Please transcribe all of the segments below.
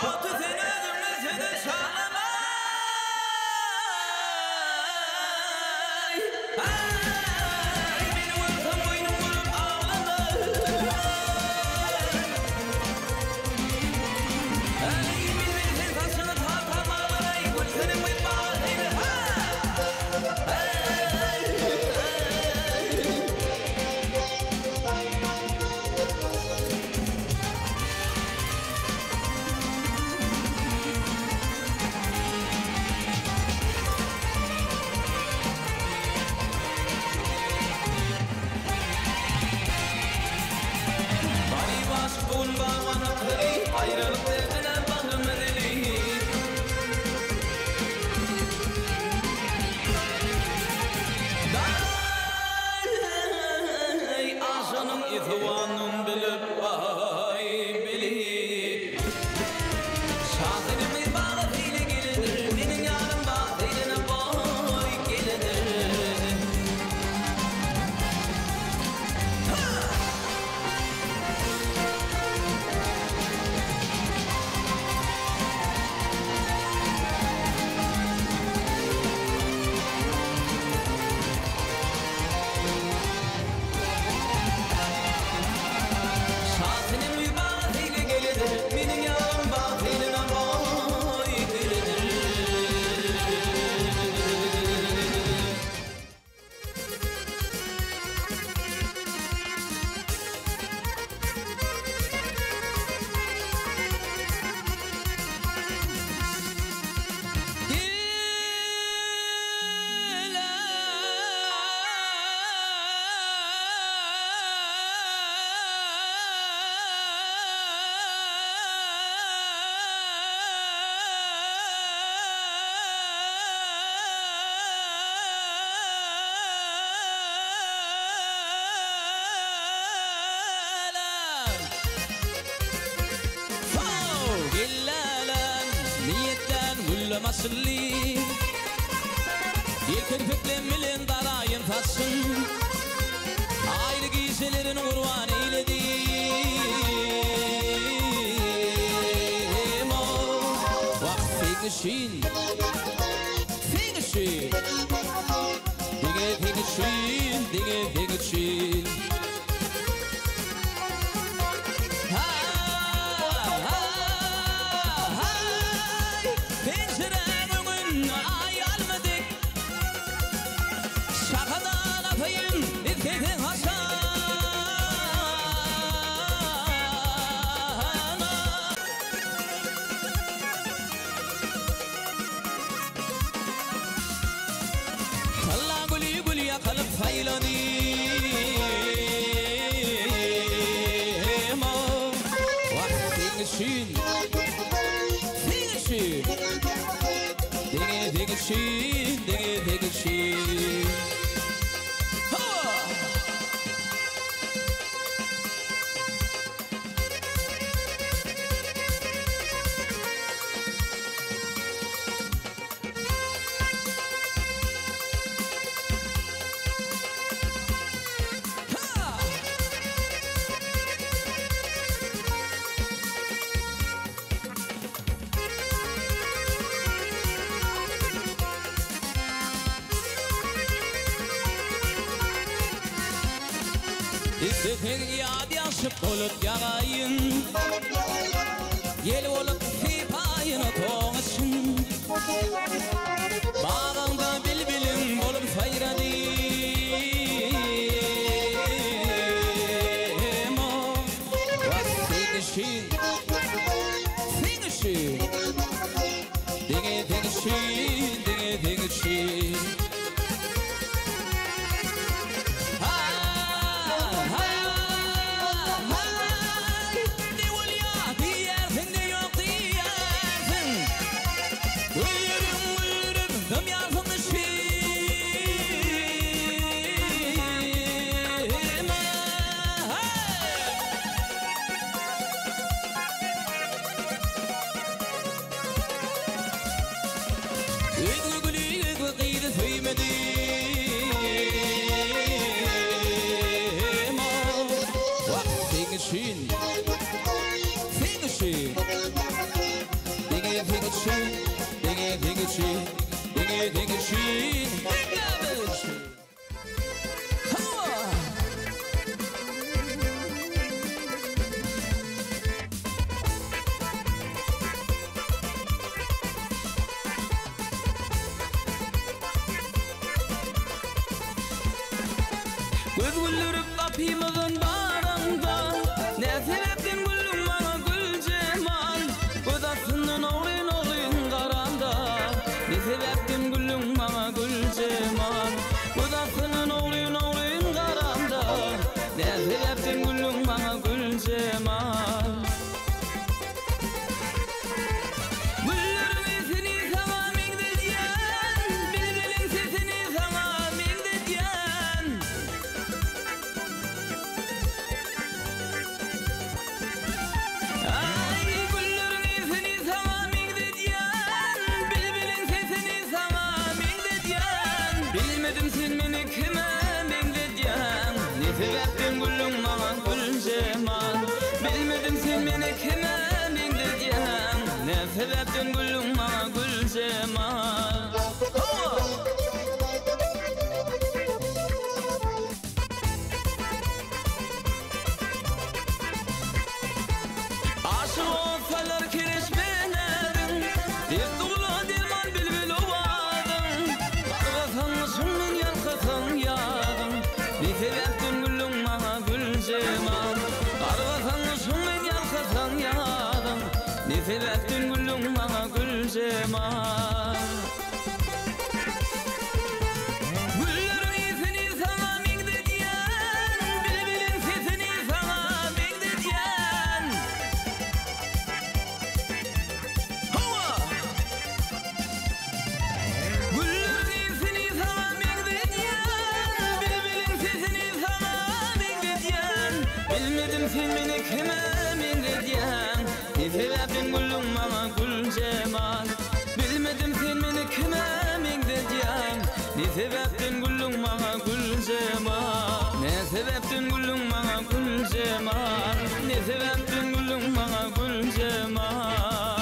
Masli Yekir fiklemilin darayın fassın Ayrı giysilerin kurban eyledi Finishing Finishing İstifir yad yaşıp olup yarayın Yel olup fipayını toğışın Bağında bilbilim olup fayradim O Finishing Finishing Finishing toğuşun Dege degişi Dege degişi Göz güldürüp kapımızın barında Ne sebepten güllüm bana gül cemal Göz aslının oğlun karanda Ne sebepten güllüm bana gül cemal Göz aslının oğlun karanda Ne sebepten güllüm bana gül cemal Güllerin seni sana mengdediyen Bilbilin sesini sana mengdediyen Ay güllerin seni sana mengdediyen Bilbilin sesini sana mengdediyen Bilmedim sen beni kime mengdediyen Ne sebepten güllüm bana gül cemal Bilmedim sen beni kime mengdediyen Ne sebepten güllüm bana gül cemal Aşık olsalar kereşmelerin Devduğla derman bilbil ovadın Kargasanmışım men yarkasan yadın Ne sebepten güllüm bana gül cemal Kargasanmışım men yarkasan yadın Ne sebepten güllüm bana gül cemal Güllerin seni sana mengdediyen Bilbilin sesini sana mengdediyen Hava! Güllerin seni sana mengdediyen Bilbilin sesini sana mengdediyen Bilmedim sen beni kime mengdediyen Ne sebepten güllüm bana gül cemal Bilmedim sen beni kime mengdediyen Ne sebepten güllüm bana gül cemal Ne sebepten güllüm bana gül cemal Ne sebepten güllüm bana gül cemal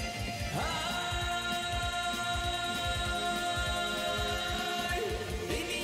Ay,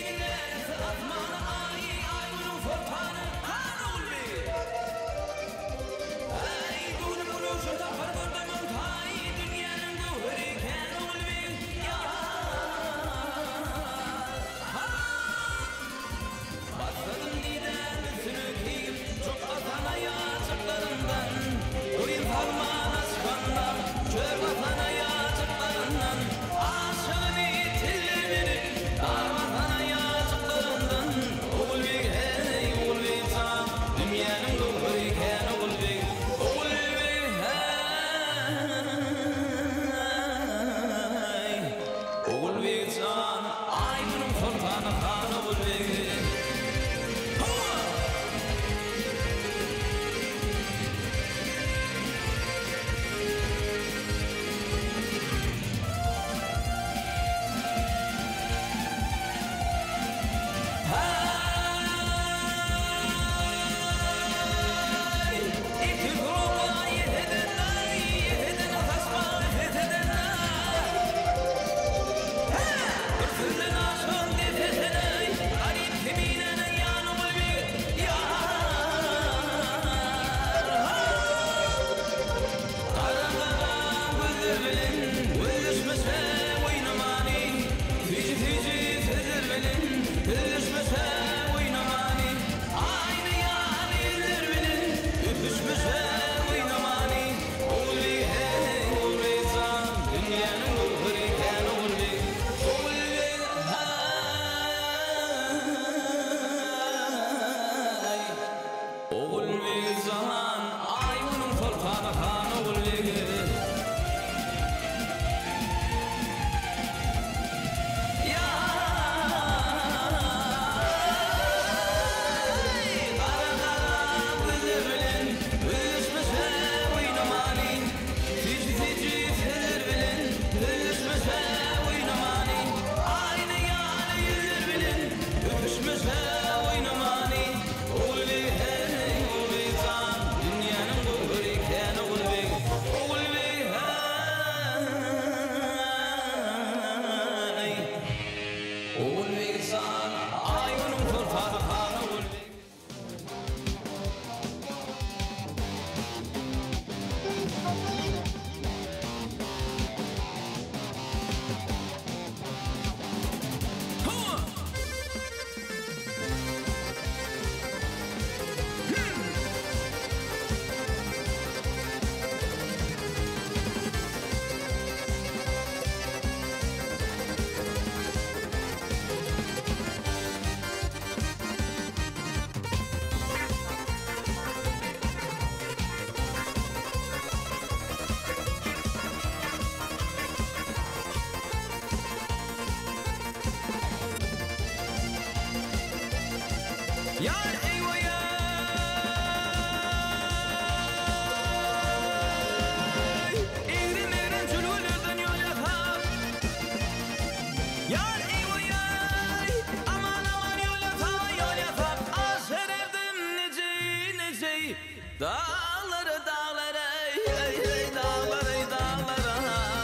Dağları dağları ey ey dağları ey dağları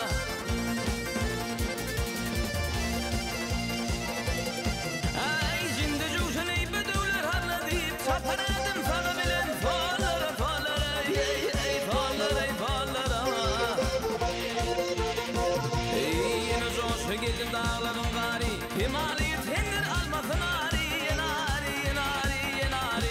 Ay şimdi cuşun ey bedevler harla deyip çaparadım sana bilen fallara fallara ey ey fallara ey fallara Ey yine coşu geldim dağların gari Himalaya tendir almasın ari yenari yenari yenari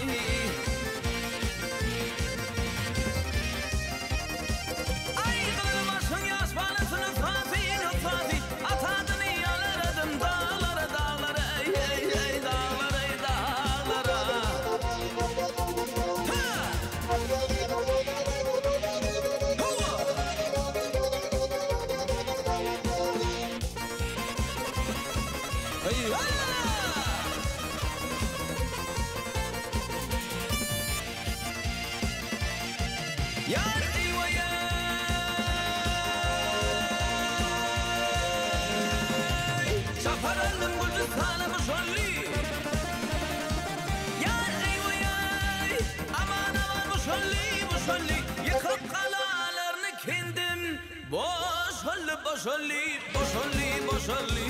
Yar eyvah ya Çaparalım Gürcistan'a bu şolli Yar eyvah ya Aman aman bu şolli Yıkıp kalalarını kendim Boşolli boşolli boşolli boşolli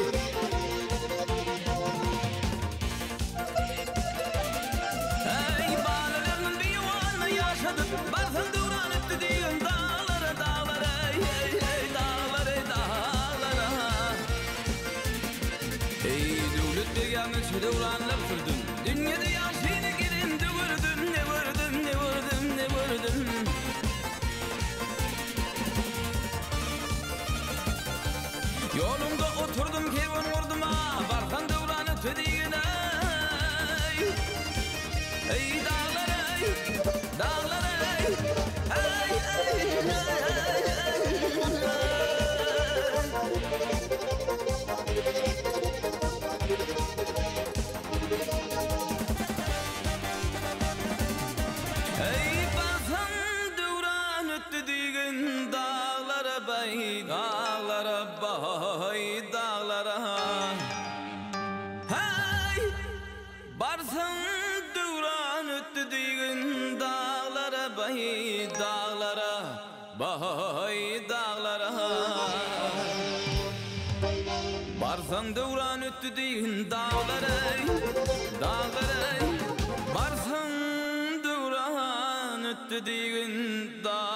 Ey bağlarının bir yuvanı yaşadım Barzan duran öptü diyen dağlara dağlara Ey ey dağlara ey dağlara Ey devlet begamı duranlar sürdüm Dünyada yaşını gelin de vurdum ne vurdum ne vurdum ne vurdum Yolumda oturdum kevin vurdum ha Barzan duran öptü diyen Ey dağlara ey dağlara ey Ey bazen duran öttü diyen dağlara bay dağlara bay dağlara Hey bazen duran öttü diyen dağlara bay dağlara bay dağlara Barzan duran öttü diyen dağlara dağlara Barzan duran öttü diyen dağlara